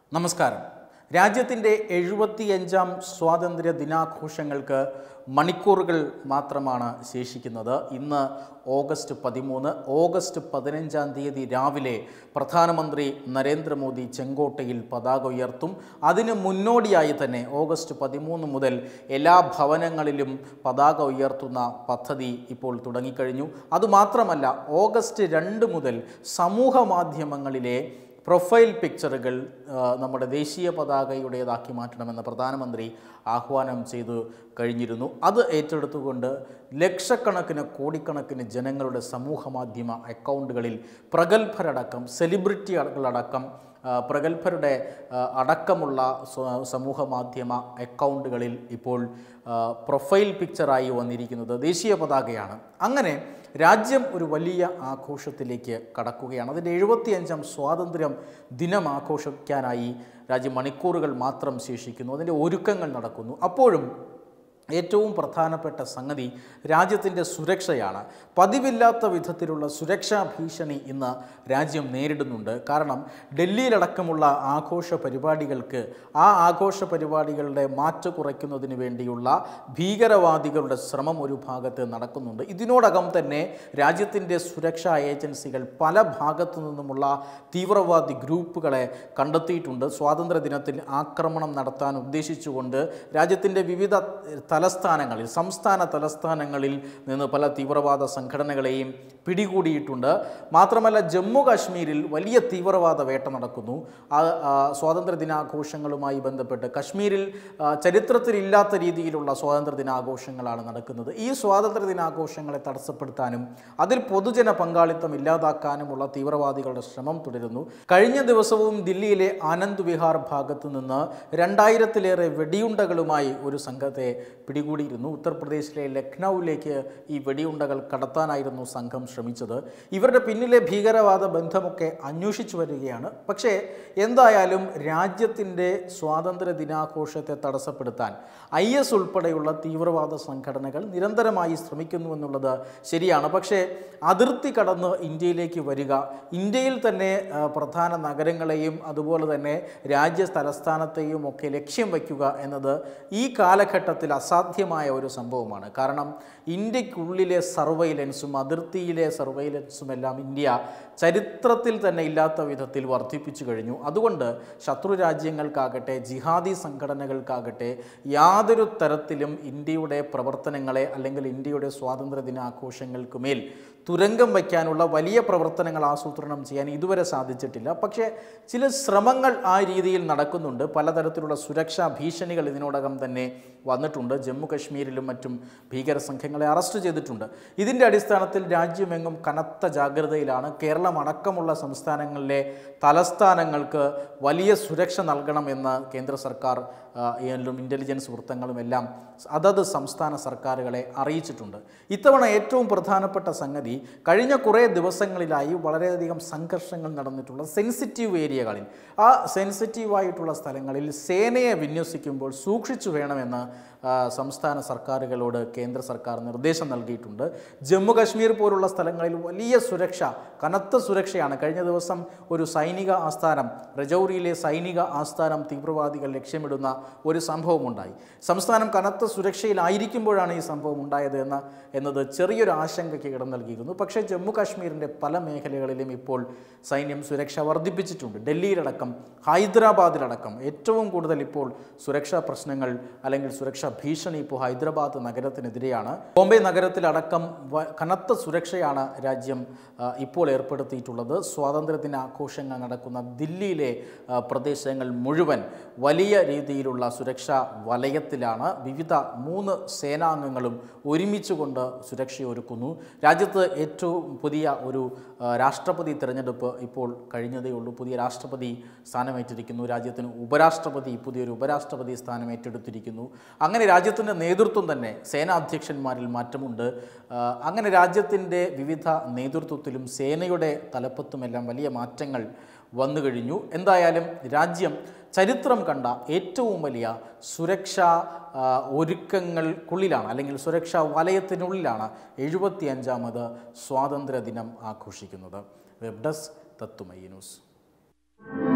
നമസ്കാരം. രാജ്യത്തിൻ്റെ 75ാം സ്വാതന്ത്ര്യ ദിനാഘോഷങ്ങൾക്ക് മണിക്കൂറുകൾ മാത്രമാണ് ശേഷിക്കുന്നത്. ഇന്ന് ഓഗസ്റ്റ് 13. ഓഗസ്റ്റ് 15-ാം തീയതി രാവിലെ പ്രധാനമന്ത്രി നരേന്ദ്രമോദി ചെങ്കോട്ടയിൽ പതാക ഉയർത്തും. അതിന് മുന്നോടിയായി തന്നെ ഓഗസ്റ്റ് 13 മുതൽ എല്ലാ ഭവനങ്ങളിലും പതാക ഉയർത്തുന്ന പദ്ധതി ഇപ്പോൾ തുടങ്ങിക്കഴിഞ്ഞു. അതുമാത്രമല്ല, ഓഗസ്റ്റ് 2 മുതൽ സമൂഹ മാധ്യമങ്ങളിലെ പ്രൊഫൈൽ പിക്ചറുകൾ നമ്മുടെ ദേശീയ പതാകയുടേതാക്കി മാറ്റണമെന്ന് പ്രധാനമന്ത്രി ആഹ്വാനം ചെയ്തു കഴിഞ്ഞിരുന്നു. അത് ഏറ്റെടുത്തുകൊണ്ട് ലക്ഷക്കണക്കിന് കോടിക്കണക്കിന് ജനങ്ങളുടെ സമൂഹ മാധ്യമ അക്കൗണ്ടുകളിൽ പ്രഗത്ഭരടക്കം സെലിബ്രിറ്റികളടക്കം പ്രഗത്ഭരുടെ അടക്കമുള്ള സമൂഹ മാധ്യമ അക്കൗണ്ടുകളിൽ ഇപ്പോൾ പ്രൊഫൈൽ പിക്ചറായി വന്നിരിക്കുന്നത് ദേശീയ പതാകയാണ്. അങ്ങനെ രാജ്യം ഒരു വലിയ ആഘോഷത്തിലേക്ക് കടക്കുകയാണ്. അതിൻ്റെ 75ാം സ്വാതന്ത്ര്യം ദിനം ആഘോഷിക്കാനായി രാജ്യം മണിക്കൂറുകൾ മാത്രം ശേഷിക്കുന്നു. അതിൻ്റെ ഒരുക്കങ്ങൾ നടക്കുന്നു. അപ്പോഴും ഏറ്റവും പ്രധാനപ്പെട്ട സംഗതി രാജ്യത്തിൻ്റെ സുരക്ഷയാണ്. പതിവില്ലാത്ത വിധത്തിലുള്ള സുരക്ഷാ ഭീഷണി ഇന്ന് രാജ്യം നേരിടുന്നുണ്ട്. കാരണം ഡൽഹിയിലടക്കമുള്ള ആഘോഷ പരിപാടികൾക്ക് ആ ആഘോഷ പരിപാടികളുടെ മാറ്റ് കുറയ്ക്കുന്നതിന് വേണ്ടിയുള്ള ഭീകരവാദികളുടെ ശ്രമം ഒരു ഭാഗത്ത് നടക്കുന്നുണ്ട്. ഇതിനോടകം തന്നെ രാജ്യത്തിൻ്റെ സുരക്ഷാ ഏജൻസികൾ പല ഭാഗത്തു നിന്നുമുള്ള തീവ്രവാദി ഗ്രൂപ്പുകളെ കണ്ടെത്തിയിട്ടുണ്ട്. സ്വാതന്ത്ര്യ ദിനത്തിൽ ആക്രമണം നടത്താൻ ഉദ്ദേശിച്ചുകൊണ്ട് രാജ്യത്തിൻ്റെ വിവിധ തലസ്ഥാനങ്ങളിൽ, സംസ്ഥാന തലസ്ഥാനങ്ങളിൽ നിന്ന് പല തീവ്രവാദ സംഘടനകളെയും പിടികൂടിയിട്ടുണ്ട്. മാത്രമല്ല, ജമ്മു കാശ്മീരിൽ വലിയ തീവ്രവാദ വേട്ട നടക്കുന്നു. സ്വാതന്ത്ര്യ ദിനാഘോഷങ്ങളുമായി ബന്ധപ്പെട്ട് കശ്മീരിൽ ചരിത്രത്തിലില്ലാത്ത രീതിയിലുള്ള സ്വാതന്ത്ര്യ ദിനാഘോഷങ്ങളാണ് നടക്കുന്നത്. ഈ സ്വാതന്ത്ര്യ ദിനാഘോഷങ്ങളെ തടസ്സപ്പെടുത്താനും അതിൽ പൊതുജന പങ്കാളിത്തം ഇല്ലാതാക്കാനുമുള്ള തീവ്രവാദികളുടെ ശ്രമം തുടരുന്നു. കഴിഞ്ഞ ദിവസവും ദില്ലിയിലെ ആനന്ദ് വിഹാർ ഭാഗത്തു നിന്ന് 2000-ലേറെ വെടിയുണ്ടകളുമായി ഒരു സംഘത്തെ പിടികൂടിയിരുന്നു. ഉത്തർപ്രദേശിലെ ലക്നൌവിലേക്ക് ഈ വെടിയുണ്ടകൾ കടത്താനായിരുന്നു സംഘം ശ്രമിച്ചത്. ഇവരുടെ പിന്നിലെ ഭീകരവാദ ബന്ധമൊക്കെ അന്വേഷിച്ചു വരികയാണ്. പക്ഷേ എന്തായാലും രാജ്യത്തിൻ്റെ സ്വാതന്ത്ര്യ ദിനാഘോഷത്തെ തടസ്സപ്പെടുത്താൻ IS ഉൾപ്പെടെയുള്ള തീവ്രവാദ സംഘടനകൾ നിരന്തരമായി ശ്രമിക്കുന്നുവെന്നുള്ളത് ശരിയാണ്. പക്ഷേ അതിർത്തി കടന്ന് ഇന്ത്യയിലേക്ക് വരിക, ഇന്ത്യയിൽ തന്നെ പ്രധാന നഗരങ്ങളെയും അതുപോലെ തന്നെ രാജ്യ തലസ്ഥാനത്തെയും ഒക്കെ ലക്ഷ്യം വയ്ക്കുക എന്നത് ഈ കാലഘട്ടത്തിൽ അസാധ്യമായ ഒരു സംഭവമാണ്. കാരണം ഇന്ത്യക്കുള്ളിലെ സർവൈലൻസും അതിർത്തിയിലെ സർവൈലൻസും എല്ലാം ഇന്ത്യ ചരിത്രത്തിൽ തന്നെ ഇല്ലാത്ത വിധത്തിൽ വർദ്ധിപ്പിച്ചു കഴിഞ്ഞു. അതുകൊണ്ട് ശത്രു രാജ്യങ്ങൾക്കാകട്ടെ ജിഹാദി സംഘടനകൾക്കാകട്ടെ യാതൊരു തരത്തിലും ഇന്ത്യയുടെ പ്രവർത്തനങ്ങളെ അല്ലെങ്കിൽ ഇന്ത്യയുടെ സ്വാതന്ത്ര്യ ദിനാഘോഷങ്ങൾക്കുമേൽ തുരങ്കം വയ്ക്കാനുള്ള വലിയ പ്രവർത്തനങ്ങൾ ആസൂത്രണം ചെയ്യാൻ ഇതുവരെ സാധിച്ചിട്ടില്ല. പക്ഷേ ചില ശ്രമങ്ങൾ ആ രീതിയിൽ നടക്കുന്നുണ്ട്. പലതരത്തിലുള്ള സുരക്ഷാ ഭീഷണികൾ ഇതിനോടകം തന്നെ വന്നിട്ടുണ്ട്. ജമ്മു കശ്മീരിലും മറ്റും ഭീകര സംഘങ്ങളെ അറസ്റ്റ് ചെയ്തിട്ടുണ്ട്. ഇതിൻ്റെ അടിസ്ഥാനത്തിൽ രാജ്യമെങ്ങും കനത്ത ജാഗ്രതയിലാണ്. കേരളം അടക്കമുള്ള സംസ്ഥാനങ്ങളിലെ തലസ്ഥാനങ്ങൾക്ക് വലിയ സുരക്ഷ നൽകണമെന്ന് കേന്ദ്ര സർക്കാർ ഇൻ്റലിജൻസ് വൃത്തങ്ങളും എല്ലാം അതത് സംസ്ഥാന സർക്കാരുകളെ അറിയിച്ചിട്ടുണ്ട്. ഇത്തവണ ഏറ്റവും പ്രധാനപ്പെട്ട സംഗതി, കഴിഞ്ഞ കുറേ ദിവസങ്ങളിലായി വളരെയധികം സംഘർഷങ്ങൾ നടന്നിട്ടുള്ള സെൻസിറ്റീവ് ഏരിയകളിൽ, ആ സെൻസിറ്റീവായിട്ടുള്ള സ്ഥലങ്ങളിൽ സേനയെ വിന്യസിക്കുമ്പോൾ സൂക്ഷിച്ചു വേണമെന്ന് സംസ്ഥാന സർക്കാരുകളോട് കേന്ദ്ര സർക്കാർ നിർദ്ദേശം നൽകിയിട്ടുണ്ട്. ജമ്മു കാശ്മീർ പോലുള്ള സ്ഥലങ്ങളിൽ വലിയ സുരക്ഷ, കനത്ത സുരക്ഷയാണ്. കഴിഞ്ഞ ദിവസം ഒരു സൈനിക ആസ്ഥാനം, രജൌരിയിലെ സൈനിക ആസ്ഥാനം തീവ്രവാദികൾ ലക്ഷ്യമിടുന്ന ഒരു സംഭവമുണ്ടായി. സംസ്ഥാനം കനത്ത സുരക്ഷയിലായിരിക്കുമ്പോഴാണ് ഈ സംഭവം ഉണ്ടായത് എന്നത് ചെറിയൊരു ആശങ്കയ്ക്ക് ഇടം നൽകിയിരുന്നു. പക്ഷേ ജമ്മു കാശ്മീരിൻ്റെ പല മേഖലകളിലും ഇപ്പോൾ സൈന്യം സുരക്ഷ വർദ്ധിപ്പിച്ചിട്ടുണ്ട്. ഡൽഹിയിലടക്കം ഹൈദരാബാദിലടക്കം ഏറ്റവും കൂടുതൽ ഇപ്പോൾ സുരക്ഷാ പ്രശ്നങ്ങൾ അല്ലെങ്കിൽ സുരക്ഷാ ഭീഷണി ഇപ്പോൾ ഹൈദരാബാദ് നഗരത്തിനെതിരെയാണ്. ബോംബെ നഗരത്തിലടക്കം കനത്ത സുരക്ഷയാണ് രാജ്യം ഇപ്പോൾ ഏർപ്പെടുത്തിയിട്ടുള്ളത്. സ്വാതന്ത്ര്യദിനാഘോഷങ്ങൾ നടക്കുന്ന ദില്ലിയിലെ പ്രദേശങ്ങൾ മുഴുവൻ വലിയ രീതിയിലുള്ള സുരക്ഷാ വലയത്തിലാണ്. വിവിധ 3 സേനാംഗങ്ങളും ഒരുമിച്ചുകൊണ്ട് സുരക്ഷയൊരുക്കുന്നു. രാജ്യത്ത് ഏറ്റവും പുതിയ ഒരു രാഷ്ട്രപതി തിരഞ്ഞെടുപ്പ് ഇപ്പോൾ കഴിഞ്ഞതേ ഉള്ളൂ. പുതിയ രാഷ്ട്രപതി സ്ഥാനമേറ്റിരിക്കുന്നു. രാജ്യത്തിന് പുതിയൊരു ഉപരാഷ്ട്രപതി സ്ഥാനം ഏറ്റെടുത്തിരിക്കുന്നു. അങ്ങനെ രാജ്യത്തിൻ്റെ നേതൃത്വം തന്നെ സേനാധ്യക്ഷന്മാരിൽ മാറ്റമുണ്ട്. അങ്ങനെ രാജ്യത്തിൻ്റെ വിവിധ നേതൃത്വത്തിലും സേനയുടെ തലപ്പത്തുമെല്ലാം വലിയ മാറ്റങ്ങൾ വന്നു കഴിഞ്ഞു. എന്തായാലും രാജ്യം ചരിത്രം കണ്ട ഏറ്റവും വലിയ സുരക്ഷാ ഒരുക്കങ്ങൾക്കുള്ളിലാണ്, അല്ലെങ്കിൽ സുരക്ഷാ വലയത്തിനുള്ളിലാണ് 75ാമത് സ്വാതന്ത്ര്യ ദിനം ആഘോഷിക്കുന്നത്. വെബ് ഡെസ്ക് തത്തുമൈ ന്യൂസ്.